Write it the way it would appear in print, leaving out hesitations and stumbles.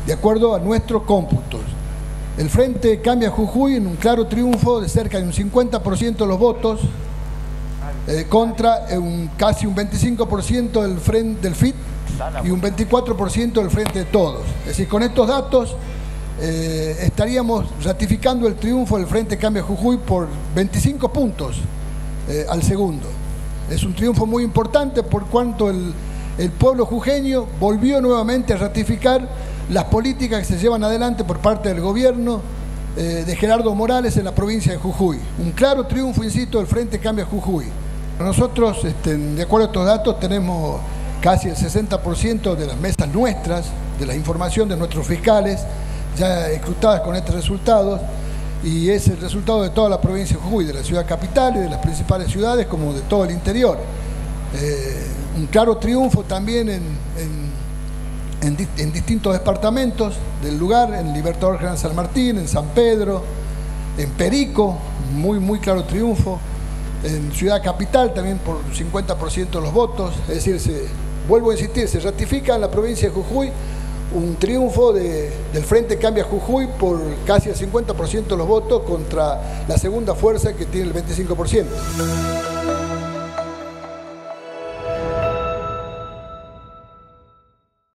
de acuerdo a nuestros cómputos. El Frente Cambia Jujuy en un claro triunfo de cerca de un 50% de los votos, contra casi un 25% del Frente del FIT y un 24% del Frente de Todos. Es decir, con estos datos estaríamos ratificando el triunfo del Frente Cambia Jujuy por 25 puntos al segundo. Es un triunfo muy importante por cuanto el pueblo jujeño volvió nuevamente a ratificar las políticas que se llevan adelante por parte del gobierno de Gerardo Morales en la provincia de Jujuy. Un claro triunfo, insisto, del Frente Cambia Jujuy. Nosotros, de acuerdo a estos datos, tenemos casi el 60% de las mesas nuestras, de la información de nuestros fiscales, ya escrutadas con estos resultados, y es el resultado de toda la provincia de Jujuy, de la ciudad capital y de las principales ciudades, como de todo el interior. Un claro triunfo también en distintos departamentos del lugar, en Libertador General San Martín, en San Pedro, en Perico, muy claro triunfo, en Ciudad Capital también por 50% de los votos. Es decir, vuelvo a insistir, se ratifica en la provincia de Jujuy un triunfo del Frente Cambia Jujuy por casi el 50% de los votos contra la segunda fuerza que tiene el 25%.